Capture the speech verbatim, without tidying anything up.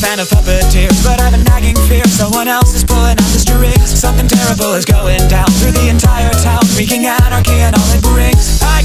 fan of puppeteers, but I've a nagging fear someone else is pulling out the strings. Something terrible is going down through the entire town, wreaking anarchy and all it brings. I